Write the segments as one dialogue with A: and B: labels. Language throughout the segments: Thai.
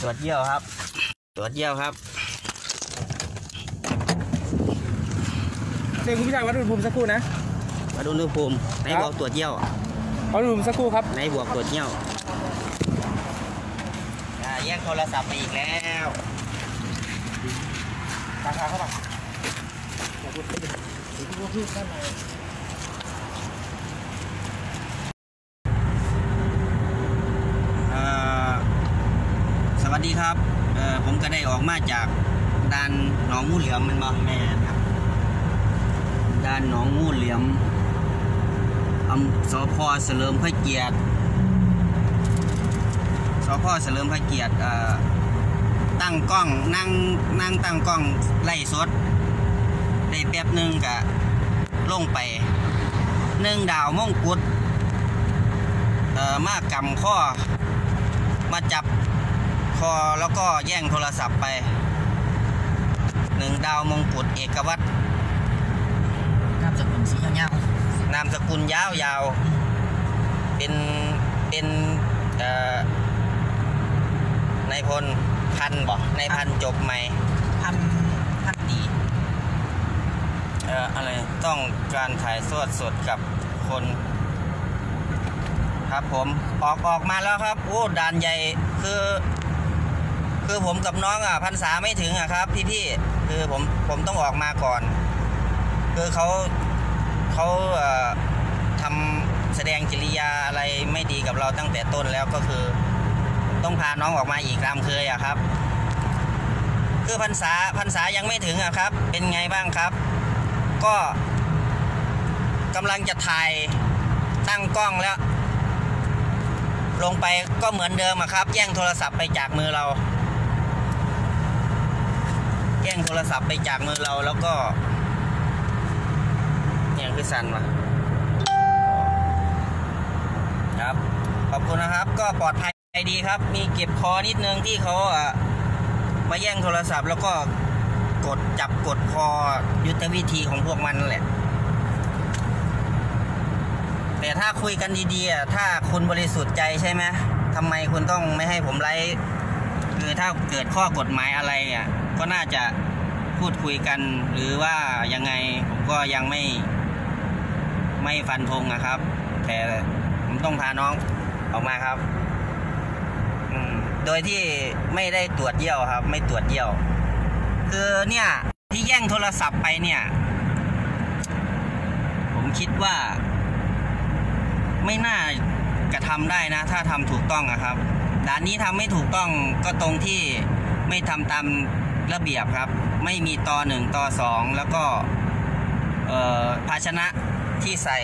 A: ตรวจเยี่ยวครับตรวจเยี่ยวครับ
B: เดี๋ยวคุณผู้ชายวัดอุณหภูมิสักครู่นะ
A: วัดอุณหภูมิไหนบอกตรวจเยี่ยว
B: วัดอุณหภูมิสักครู่ครับ
A: ไหนบวกตรวจเยี่ยวแย่งโทรศัพท์ไปอีกแล้ว
B: ราคาเท่าไหร่
A: สวัสดีครับผมก็ได้ออกมาจากด่านหนองงูเหลือมมันมาแม่ครับด่านหนองงูเหลือมสพ.เฉลิมพระเกียรติสพ.เฉลิมพระเกียรติตั้งกล้องนั่งตั้งกล้องไล่สดได้แป๊บนึงก็ลงไป1 ดาวมงกุฎมากำข้อมาจับคอแล้วก็แย่งโทรศัพท์ไป1 ดาวมงกุฎเอกวัตร
C: นามสกุลสียาวน
A: ามสกุลยาวเป็นนายพลพันบอกนายพันจบใหม่
C: พันดี
A: อะไรต้องการถ่ายสดกับคนครับผมออกมาแล้วครับโอ้ด่านใหญ่คือผมกับน้องพรรษาไม่ถึงครับพี่คือผมต้องออกมาก่อนคือเขาทำแสดงกิริยาอะไรไม่ดีกับเราตั้งแต่ต้นแล้วก็คือต้องพาน้องออกมาอีกตามเคยครับคือพรรษายังไม่ถึงครับเป็นไงบ้างครับก็กำลังจะถ่ายตั้งกล้องแล้วลงไปก็เหมือนเดิมครับแย่งโทรศัพท์ไปจากมือเราแย่งโทรศัพท์ไปจากมือเราแล้วก็เนี่ยคือสั่นวะครับขอบคุณนะครับก็ปลอดภัยดีครับมีเก็บคอนิดนึงที่เขามาแย่งโทรศัพท์แล้วก็จับกดคอยุทธวิธีของพวกมันแหละแต่ถ้าคุยกันดีๆถ้าคุณบริสุทธิ์ใจใช่ไหมทำไมคุณต้องไม่ให้ผมไลฟ์คือถ้าเกิดข้อกฎหมายอะไรก็น่าจะพูดคุยกันหรือว่ายังไงผมก็ยังไม่ฟันธงนะครับแต่ผมต้องพาน้องออกมาครับโดยที่ไม่ได้ตรวจเยี่ยวครับไม่ตรวจเยี่ยวคือเนี่ยที่แย่งโทรศัพท์ไปเนี่ยผมคิดว่าไม่น่ากระทำได้นะถ้าทำถูกต้องครับด่านนี้ทำไม่ถูกต้องก็ตรงที่ไม่ทำตามระเบียบครับไม่มีต่อ1ต่อ2แล้วก็ภาชนะที่ใส่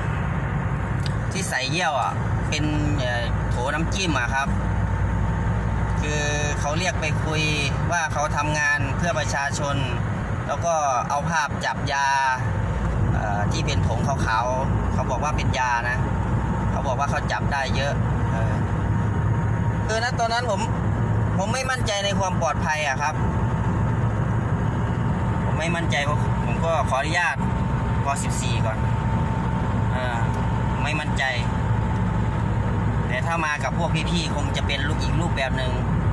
A: เยี่ยวเป็นโถน้ำจิ้มครับคือเขาเรียกไปคุยว่าเขาทำงานเพื่อประชาชนแล้วก็เอาภาพจับยาที่เป็นผงขาวๆเขาบอกว่าเป็นยานะเขาบอกว่าเขาจับได้เยอะคือตอนนั้นผมไม่มั่นใจในความปลอดภัยครับผมไม่มั่นใจผมก็ขออนุญาตป.14 ก่อนไม่มั่นใจแต่ถ้ามากับพวกพี่ๆคงจะเป็นอีกรูปแบบหนึ่ง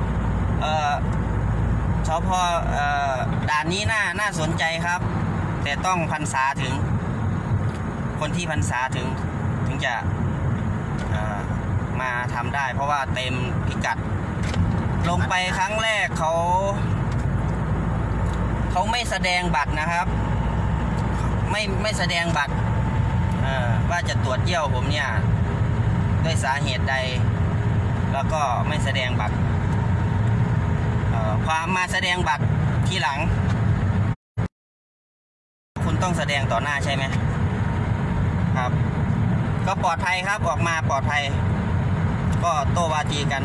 A: สพ.ด่านนี้น่าสนใจครับแต่ต้องพรรษาถึงคนที่พรรษาถึงจะมาทำได้เพราะว่าเต็มพิกัดลงไปครั้งแรกเขาไม่แสดงบัตรนะครับไม่แสดงบัตรว่าจะตรวจเยี่ยวผมเนี่ยด้วยสาเหตุใดแล้วก็ไม่แสดงบัตรความมาแสดงบัตรทีหลังคุณต้องแสดงต่อหน้าใช่ไหมครับก็ปลอดภัยครับออกมาปลอดภัยก็โต้วาทีกัน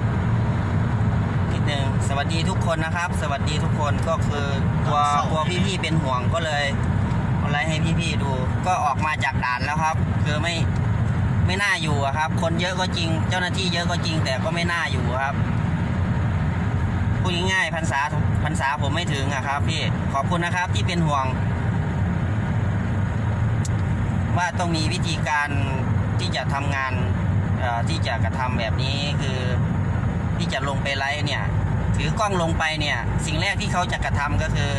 A: นิดนึงสวัสดีทุกคนนะครับสวัสดีทุกคนก็คือตัวพี่ๆเป็นห่วงก็เลยอะไรให้พี่ๆดูก็ออกมาจากด่านแล้วครับคือไม่น่าอยู่ครับคนเยอะก็จริงเจ้าหน้าที่เยอะก็จริงแต่ก็ไม่น่าอยู่ครับพูดง่ายๆพรรษาผมไม่ถึงครับพี่ขอบคุณนะครับที่เป็นห่วงว่าต้องมีวิธีการที่จะทำงานที่จะกระทำแบบนี้คือที่จะลงไปไลฟ์เนี่ยถือกล้องลงไปเนี่ยสิ่งแรกที่เขาจะกระทำก็คือ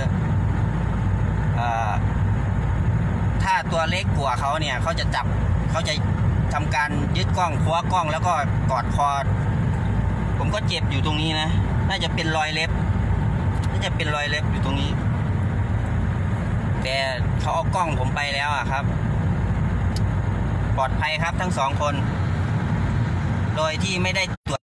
A: ถ้าตัวเล็กกว่าเขาเนี่ยเขาจะทำการยึดกล้องคว้ากล้องแล้วก็กอดคอผมก็เจ็บอยู่ตรงนี้นะน่าจะเป็นรอยเล็บอยู่ตรงนี้แต่เขาเอากล้องผมไปแล้วอะครับปลอดภัยครับทั้ง2 คนโดยที่ไม่ได้ตรวจ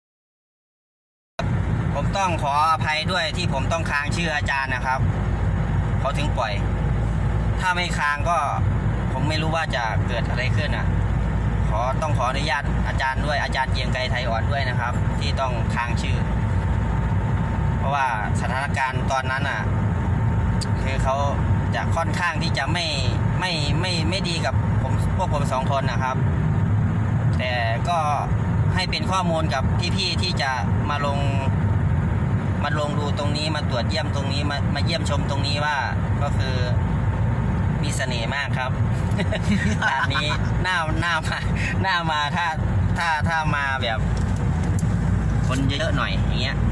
A: ผมต้องขออภัยด้วยที่ผมต้องค้างชื่ออาจารย์นะครับเขาถึงปล่อยถ้าไม่ค้างก็ผมไม่รู้ว่าจะเกิดอะไรขึ้นอ่ะต้องขออนุญาตอาจารย์ด้วยอาจารย์เกียงไกรไทยอ่อนด้วยนะครับที่ต้องค้างชื่อเพราะว่าสถานการณ์ตอนนั้นอ่ะคือเขาจะค่อนข้างที่จะไม่ดีกับพวกผม2 คนนะครับแต่ก็ให้เป็นข้อมูลกับพี่ๆที่จะมาลงดูตรงนี้มาตรวจเยี่ยมตรงนี้มาเยี่ยมชมตรงนี้ว่าก็คือมีเสน่ห์มากครับ ร้านนี้หน้ามาถ้ามาแบบคนเยอะๆหน่อยอย่างเงี้ย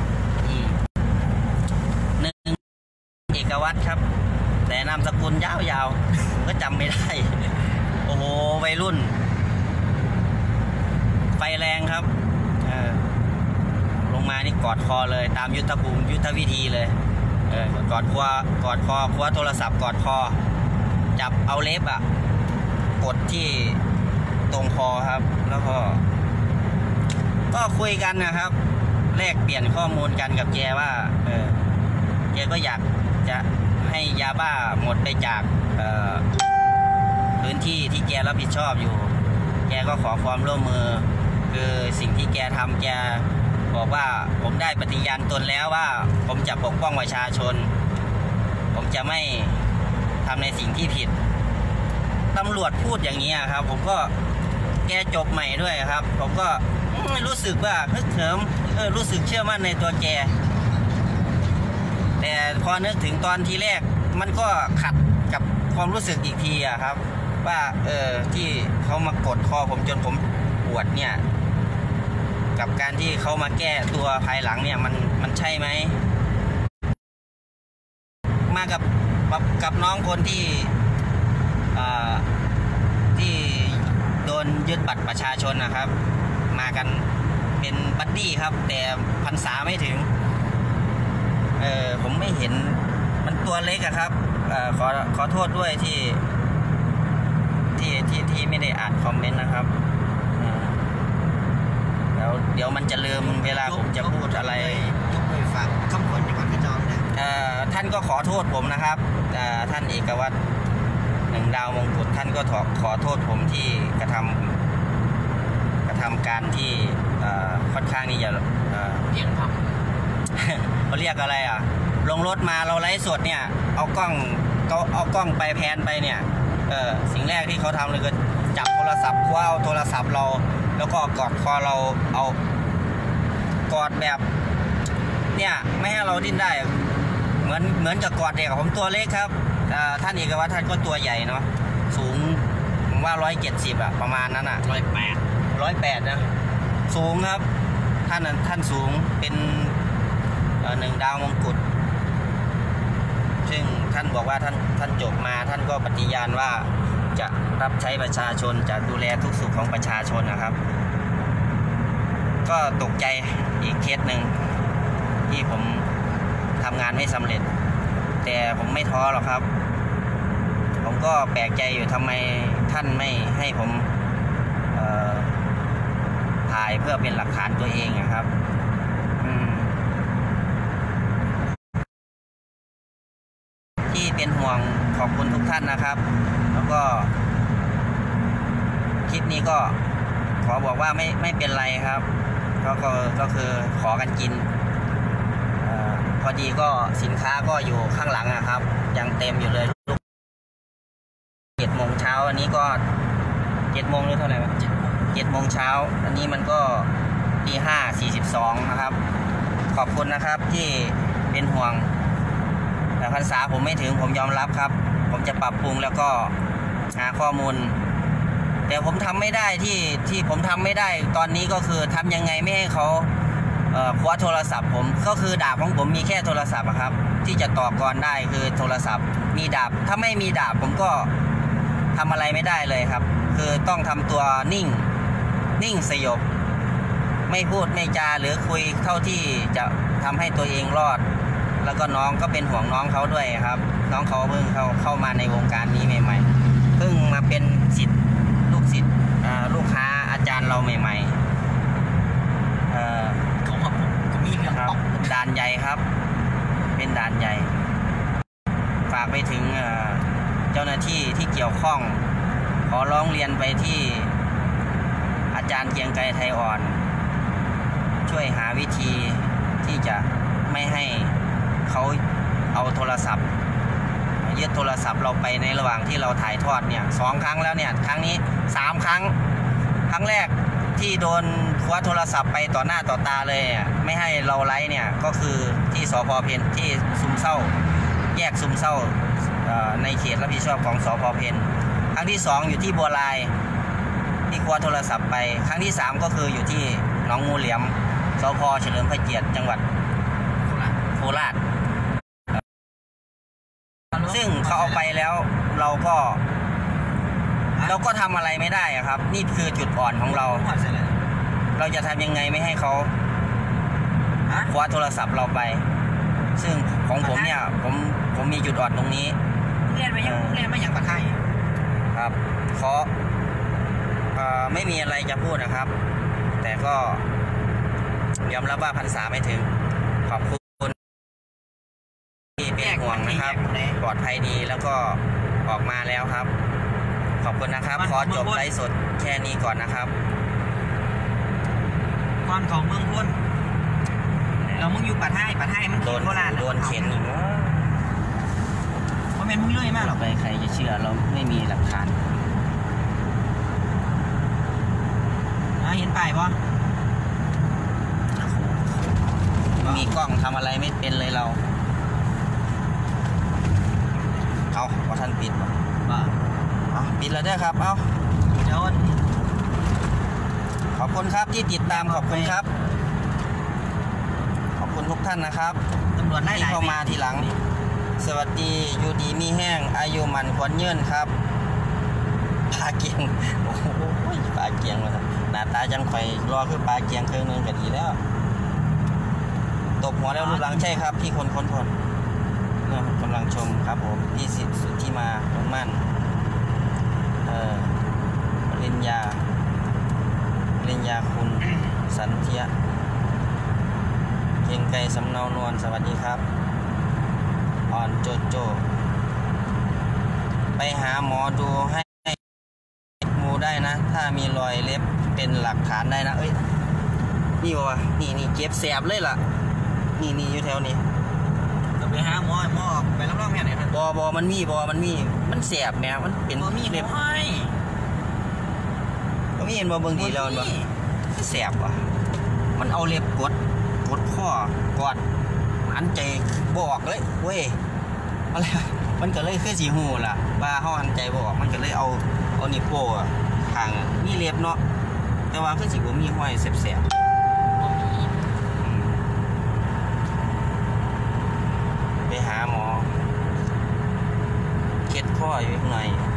A: 1 เอกวัตรครับแต่นามสกุลยาวๆก็จำไม่ได้โอ้โหวัยรุ่นไฟแรงครับลงมานี่กอดคอเลยตามยุทธวิธีเลยกอดคอคว้าโทรศัพท์กอดคอจับเอาเล็บกดที่ตรงคอครับแล้วก็คุยกันนะครับแลกเปลี่ยนข้อมูลกันกับแกว่าแกก็อยากจะให้ยาบ้าหมดไปจากพื้นที่ที่แกรับผิดชอบอยู่แกก็ขอความร่วมมือคือสิ่งที่แกทำแกบอกว่าผมได้ปฏิญาณตนแล้วว่าผมจะปกป้องประชาชนผมจะไม่ทำในสิ่งที่ผิดตำรวจพูดอย่างนี้ครับผมก็แกจบใหม่ด้วยครับผมก็รู้สึกว่าฮึกเหิมรู้สึกเชื่อมั่นในตัวแกแต่พอนึกถึงตอนที่แรกมันก็ขัดกับความรู้สึกอีกทีครับว่าที่เขามากดคอผมจนผมปวดเนี่ยกับการที่เขามาแก้ตัวภายหลังเนี่ยมันใช่ไหมมากับน้องคนที่โดนยึดบัตรประชาชนนะครับมากันเป็นบัดดี้ครับแต่พรรษาไม่ถึงผมไม่เห็นมันตัวเล็กครับขอโทษด้วยที่ไม่ได้อ่านคอมเมนต์นะครับเดี๋ยวมันจะลืมเวลาผมจะพูดอะไร
C: ยกมือฝากคำขวัญจากพี่จอมนะ
A: ท่านก็ขอโทษผมนะครับท่านเอกวัตร1 ดาวมงกุฎท่านก็ขอโทษผมที่กระทำการที่ค่อนข้างที่จะ
C: เพียงพอ
A: เขาเรียกอะไรลงรถมาเราไลฟ์สดเนี่ยเอากล้องไปแพนไปเนี่ยสิ่งแรกที่เขาทำเลยคือจับโทรศัพท์คว้าโทรศัพท์เราแล้วก็กอดคอเราเอากอดแบบเนี่ยไม่ให้เราดิ้นได้เหมือนกับกอดเด็กผมตัวเล็กครับท่านเอกวัตรท่านก็ตัวใหญ่เนาะสูงผมว่า170ประมาณนั้น108นะสูงครับท่านสูงเป็น1 ดาวมงกุฎซึ่งท่านบอกว่าท่านจบมาท่านก็ปฏิญาณว่าจะรับใช้ประชาชนจะดูแลทุกสุขของประชาชนนะครับก็ตกใจอีกเคสหนึ่งที่ผมทำงานไม่สำเร็จแต่ผมไม่ท้อหรอกครับผมก็แปลกใจอยู่ทำไมท่านไม่ให้ผมถ่ายเพื่อเป็นหลักฐานตัวเองนะครับที่เป็นห่วงขอบคุณทุกท่านนะครับแล้วก็คลิปนี้ก็ขอบอกว่าไม่เป็นไรครับก็คือขอกันกินพอดีก็สินค้าก็อยู่ข้างหลังนะครับยังเต็มอยู่เลย7 โมงเช้าอันนี้ก็7 โมงหรือเท่าไหร่7 โมงเช้าอันนี้มันก็ตี5:42นะครับขอบคุณนะครับที่เป็นห่วงแต่พรรษาผมไม่ถึงผมยอมรับครับผมจะปรับปรุงแล้วก็หาข้อมูลแต่ผมทำไม่ได้ที่ผมทำไม่ได้ตอนนี้ก็คือทำยังไงไม่ให้เขาคว้าโทรศัพท์ผมก็คือดาบของผมมีแค่โทรศัพท์ครับที่จะต่อกรได้คือโทรศัพท์มีดาบถ้าไม่มีดาบผมก็ทำอะไรไม่ได้เลยครับคือต้องทำตัวนิ่งสยบไม่พูดไม่จาหรือคุยเท่าที่จะทำให้ตัวเองรอดแล้วก็น้องก็เป็นห่วงน้องเขาด้วยครับน้องเขาเพิ่งเข้ามาในวงการนี้ใหม่ๆเพิ่งมาเป็นลูกศิษย์ลูกค้าอาจารย์เราใหม่ๆ
C: เขามาผมก็มีเรื่องตก
A: ด่านใหญ่ครับเป็นด่านใหญ่ฝากไปถึงเจ้าหน้าที่ที่เกี่ยวข้องขอร้องเรียนไปที่อาจารย์เกียงไกรไทยอ่อนช่วยหาวิธีที่จะไม่ให้เขาเอาโทรศัพท์ยึดโทรศัพท์เราไปในระหว่างที่เราถ่ายทอดเนี่ย2 ครั้งแล้วเนี่ยครั้งนี้3 ครั้งครั้งแรกที่โดนคว้าโทรศัพท์ไปต่อหน้าต่อตาเลยไม่ให้เราไลฟ์เนี่ยก็คือที่สพ.เพนที่ซุมเศร้าแยกซุมเศร้าในเขตรับผิดชอบของสพ.เพนครั้งที่2อยู่ที่บัวลายที่คว้าโทรศัพท์ไปครั้งที่3ก็คืออยู่ที่หนองงูเหลี่ยมสพ.เฉลิมพระเกียรติจังหวัดโคราชซึ่งเขาเอาไปแล้วเราก็ทำอะไรไม่ได้ครับนี่คือจุดอ่อนของเราจะทำยังไงไม่ให้เขาคว้าโทรศัพท์เราไปซึ่งของผมเนี่ยผมมีจุดอ่อนตรงนี้
C: เรียนมาอย่างประไทย
A: ครับขอไม่มีอะไรจะพูดนะครับแต่ก็ยอมรับว่าพรรษาไม่ถึงขอบคุณที่เป็นห่วงนะครับปลอดภัยดีแล้วก็ออกมาแล้วครับขอบคุณนะครับขอจบไลฟ์สดแค่นี้ก่อนนะครับ
C: ก่อนของเมืองพ้นเรามึงอยู่ป่าไทยมันโด
A: นเข็นอยู่
C: เพราะเป็นมึงเลื่อยมากหรอก
A: ไปใครจะเชื่อเราไม่มีหลักฐาน
C: เห็นป้ายปะ
A: มีกล้องทำอะไรไม่เป็นเลยเราเอาว่าท่านปิดป่ะปิดแล้วได้ครับเอา
C: เดี๋ยว
A: ขอบคุณครับที่ติดตามขอบคุณครับขอบคุณทุกท่านนะครับ
C: ตำรวจ
A: ที่เข้ามาทีหลังสวัสดีอยู่ดีมีแห้งอายุมันขวัญยืนครับปลาเกียงโอ้โหปลาเกียงมาหน้าตาจังไข่รอคือปลาเกียงเคยนึงก็ดีแล้วตบหัวแล้วรูปหลังใช่ครับพี่คนเนี่ยกำลังชมครับผมพี่สิทธิ์สุดที่มาต้นมั่นปริญญาคุณสันเทียเกียงไกรสำเนานวลสวัสดีครับอ่อนโจไปหาหมอดูให้มูได้นะถ้ามีรอยเล็บเป็นหลักฐานได้นะเอ้ยนี่วะนี่เจ็บแสบเลยล่ะนี่อยู่แถวนี้
C: ไปหาหมอไปรับรองแม่ไหนครับ
A: บอมันมันแสบแม่มันเป็น
C: เล็บ
A: ก็มีเห็นบางทีแล้วมันแสบว่ะมันเอาเล็บกดข้อกอดหันใจบอกเลยเว้ยอะไรมันก็เลยคือสีหูล่ะว่าเขาหันใจบอกมันก็เลยเอานิ้วโป้ทางนี่เล็บเนาะแต่ว่าคือสีผมมีห้อยแสบไปหาหมอเช็ดข้ออยู่ข้างใน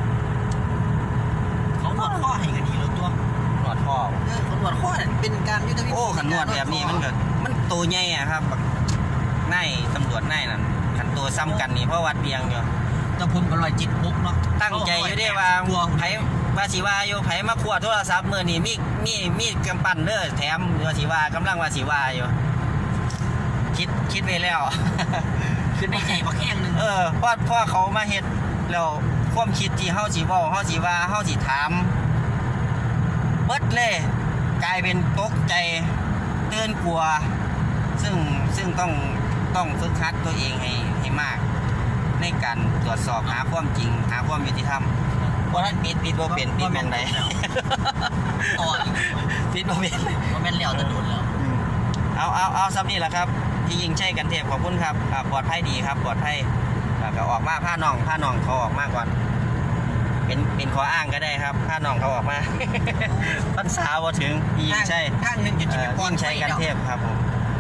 C: เขานวดข้อให้กันดีแล้วตัวน
A: วดข้อ
C: เขานวดข้อเป็นการยุทธวิธี
A: ขันนวดแบบนี้มันตัวใหญ่อะครับนายตำรวจนายนั่นขันตัวซ้ำกันนี่เพราะวัดเบียงอยู่
C: ตะพุนก็ลอยจิตบุกเนาะ
A: ตั้งใจอยู่ได้ว่าไผ่วาสีวาอยู่ไผ่มาขวดโทรศัพท์มือนี่มีกำปั้นเด้อแถมวาสีวากำลังวาสีวาอยู่คิดไปแล้ว
C: คือในใจบ่แข้งนึง
A: พ่อเขามาเฮ็ดแล้วความคิดที่เฮาสิเว้าเฮาสิว่าเฮาสิถามเบิดเลยกลายเป็นตกใจตื่นกลัวซึ่งต้องฝึกหัดตัวเองให้มากในการตรวจสอบหาความจริงหาความยุติธรรมเพราะท่านปิดบ่เป็นปิดมองใด
C: ต่อ
A: ปิดบ่เป็น
C: บ่แม่นแล้วจะโดนแล้ว
A: เอาซ้ำนี่แหละครับที่ยิงใช่กันเทพขอบคุณครับปลอดภัยดีครับปลอดภัยก็ออกมาผ้าน่องเขาออกมาก่อนเป็นข้ออ้างก็ได้ครับผ้าน่องเขาออกมาพรรษาบ่ถึงยิงใช่
C: ข้างนึงอยู่ที่
A: ยิงใช่กันเทพครับผม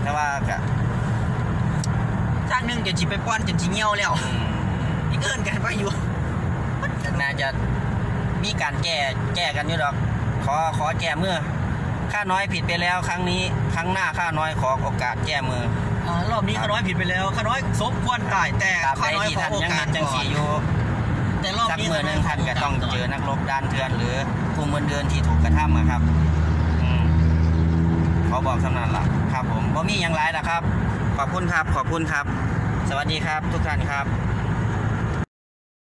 A: แต่ว่าก็
C: จากหนึ่งจะจีไปป้อนจนจีเงี้ยวแล้วอีกเกินกันไปอยู่
A: น่าจะมีการแก้กันอยู่ดอกขอแก้มือข้าน้อยผิดไปแล้วครั้งนี้ครั้งหน้าข้าน้อยขอโอกาสแก้มือ
C: รอบนี้ข้าน้อยผิดไปแล้วข้าน้อยสมควรตายแต่
A: ตราบ
C: ข้า
A: ใด
C: น้อย
A: ที่
C: ขอ
A: ท่าน
C: โอ
A: ยัง
C: กา
A: เป็
C: ส
A: นจังสีอยู่
C: แต่รอบ
A: สัก
C: นี้
A: มือหนึ่งท่านก็ต้องเจอนักรบด้านเถื่อนหรือผู้มือเดินที่ถูกกระทำอะครับเขาบอกสำนันล่ะครับผมบ่มีอย่างไรล่ะครับขอบคุณครับ สวัสดีครับทุกท่านครับ